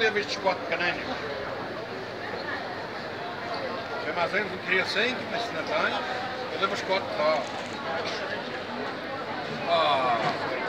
leva estes 4 caninhos. O armazém não queria 5, mas se não tem, eu levo os 4 lá.